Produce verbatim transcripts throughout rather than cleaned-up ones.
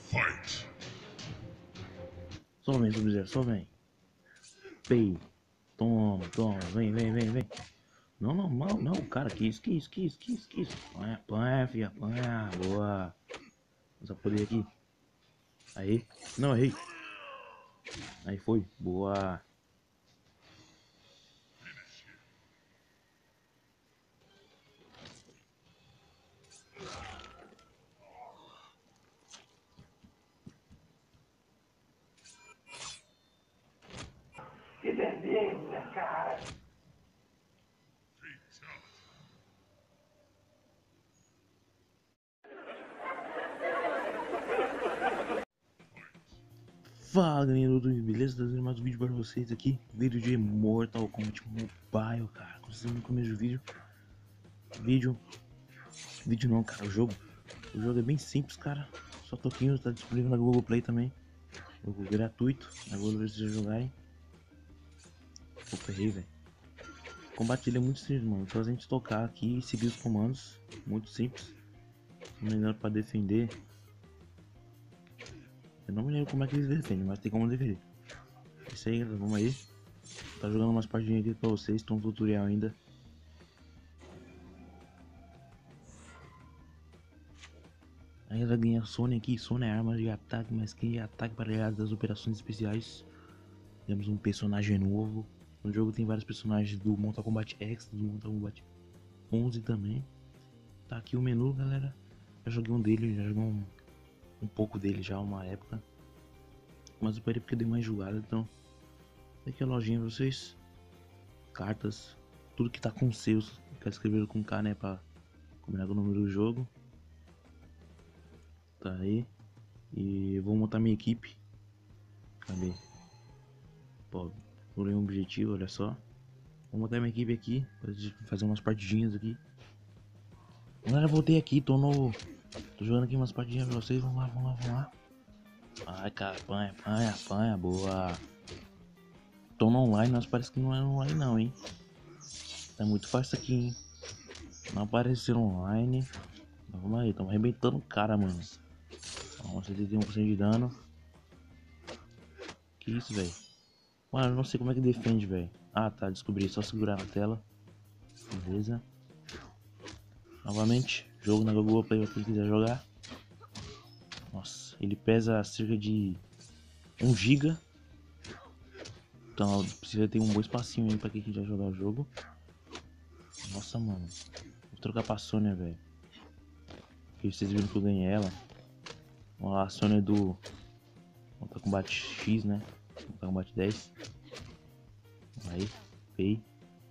Só vem, Sub-Zero, só vem. Pei. Toma, toma, vem, vem, vem, vem. Não, não, não, não, cara, que isso, que isso, que isso, que isso, que isso. Apanha, apanha, filha, apanha, boa. Vamos poder aqui. Aí, não, errei. Aí foi, boa. Que delícia, cara! Fala galerinha do YouTube, beleza? Trazendo mais um vídeo para vocês aqui. Vídeo de Mortal Kombat Mobile, cara. Como vocês viram no começo do vídeo. Vídeo. Vídeo não, cara, o jogo. O jogo é bem simples, cara. Só toquinho, tá disponível na Google Play também. Jogo gratuito, na Google Play vocês jogarem. Opa, errei, velho. O combate ele é muito simples, mano. Só a gente tocar aqui e seguir os comandos. Muito simples. Não me engano, pra defender. Eu não me lembro como é que eles defendem, mas tem como defender. Isso aí, galera, vamos aí. Tá jogando umas partidinhas aqui pra vocês, tem um tutorial ainda. Aí ela ganha Sony aqui, Sony é arma de ataque, mas quem é ataque para aliados das operações especiais. Temos um personagem novo. No jogo tem vários personagens do Mortal Kombat X, do Mortal Kombat onze também. Tá aqui o menu, galera. Já joguei um dele, já joguei um, um pouco dele já, uma época. Mas eu parei porque eu dei mais jogada, então... Tá aqui a lojinha pra vocês. Cartas, tudo que tá com seus. Quero escrever com K, né, pra combinar com o número do jogo. Tá aí. E vou montar minha equipe. Cadê? Pô, pulei um objetivo, olha só. Vou montar minha equipe aqui, pra fazer umas partidinhas aqui. Galera, voltei aqui, tô no... Tô jogando aqui umas partidinhas pra vocês, vamos lá, vamos lá, vamos lá. Ai, cara, apanha, apanha, apanha, boa. Tô no online, mas parece que não é online não, hein. Tá muito fácil aqui, hein. Não apareceu online. Vamos aí, tamo arrebentando o cara, mano. Vamos, setenta e um por cento de dano. Que isso, velho? Mano, eu não sei como é que defende, velho. Ah, tá, descobri. Só segurar na tela. Beleza. Novamente, jogo na Google Play pra quem quiser jogar. Nossa, ele pesa cerca de um giga. Então precisa ter um bom espacinho aí pra quem quiser jogar o jogo. Nossa, mano. Vou trocar pra Sônia, velho. Porque vocês viram que eu ganhei ela. Vamos lá, a Sônia é do Mortal Kombat X, né? Mortal Kombat dez. Aí, pei.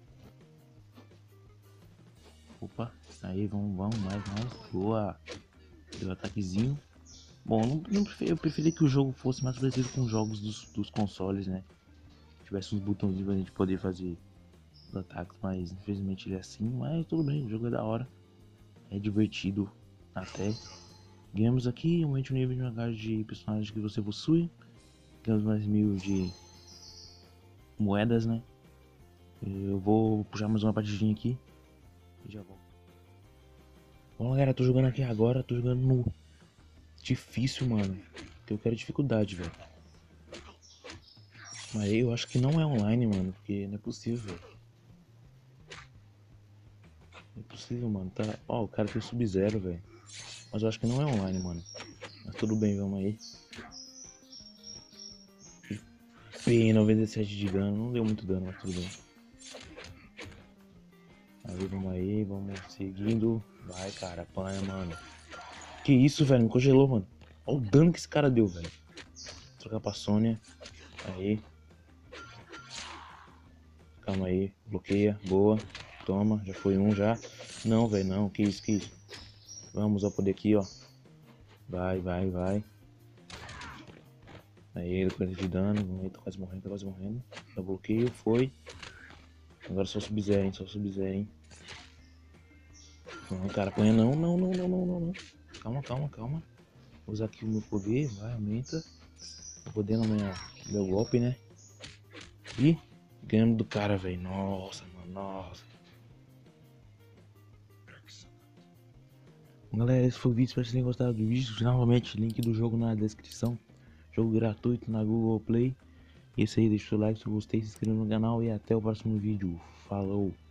Opa, aí, vamos, vamos, mais, mais. Boa. Deu ataquezinho. Bom, não, não preferi, eu preferi que o jogo fosse mais parecido com os jogos dos, dos consoles, né? Tivesse uns botãozinhos pra gente poder fazer os ataques, mas infelizmente ele é assim. Mas tudo bem, o jogo é da hora. É divertido até. Ganhamos aqui, aumente o nível de uma de personagens que você possui. Ganhamos mais mil de moedas, né? Eu vou puxar mais uma partidinha aqui e já volto. Bom, galera, tô jogando aqui agora, tô jogando no difícil, mano. Porque eu quero dificuldade, velho. Mas eu acho que não é online, mano, porque não é possível, velho. Não é possível, mano. Tá... Ó, o cara tem Sub-Zero, velho. Mas eu acho que não é online, mano. Mas tudo bem, vamos aí. P noventa e sete de dano, não deu muito dano, mas tudo bem. Aí, vamos aí, vamos seguindo. Vai, cara, apanha, mano. Que isso, velho, me congelou, mano. Olha o dano que esse cara deu, velho. Vou trocar pra Sônia. Aí. Calma aí, bloqueia, boa. Toma, já foi um já. Não, velho, não, que isso, que isso. Vamos ao poder aqui, ó. Vai, vai, vai. Aí, quarenta de dano. Vamos aí, tá quase morrendo, tá quase morrendo. Já bloqueio, foi. Agora só Sub-Zero, hein, só Sub-Zero, hein. Não, cara, apanha não, não, não, não, não, não, não. Calma, calma, calma. Vou usar aqui o meu poder, vai, aumenta. O poder no meu, meu golpe, né. E ganhamos do cara, velho. Nossa, mano, nossa. Galera, esse foi o vídeo, espero que vocês tenham gostado do vídeo. Novamente, link do jogo na descrição. Jogo gratuito na Google Play. Esse aí, deixa o seu like se gostei, se inscreva no canal e até o próximo vídeo. Falou!